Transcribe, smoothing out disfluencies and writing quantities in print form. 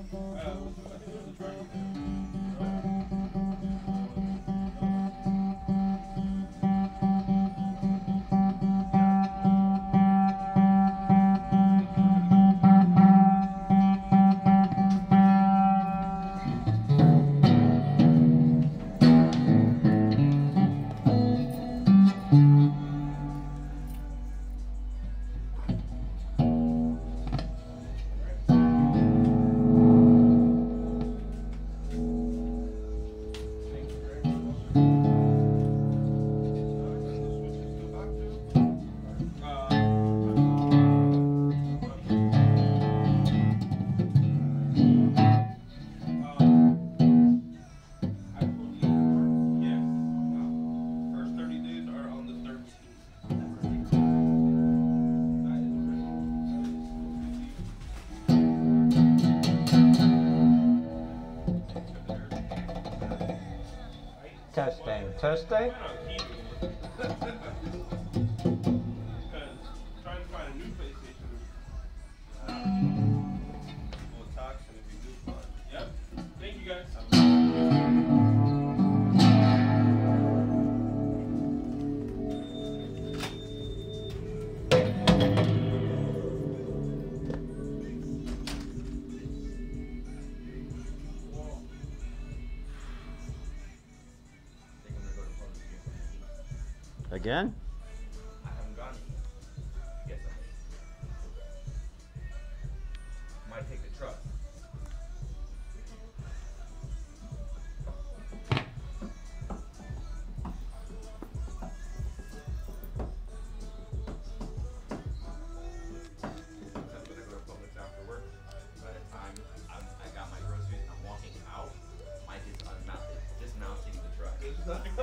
Testing, testing. Again? I haven't gone. Guess I might take the truck. Sometimes when I go to Publix after work, by the time I got my groceries and I'm walking out, Mike is dismounting the truck.